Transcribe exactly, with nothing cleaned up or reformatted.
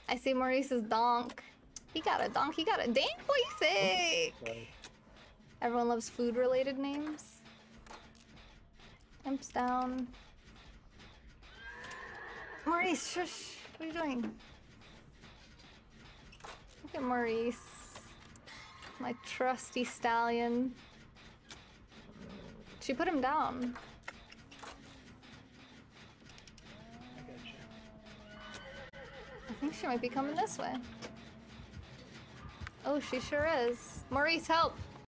I see Maurice's donk. He got a donk. He got a dang boy sick. Sorry. Everyone loves food-related names. Imps down. Maurice, shush. What are you doing? Look at Maurice. My trusty stallion. She put him down. I got you. I think she might be coming this way. Oh, she sure is. Maurice, help!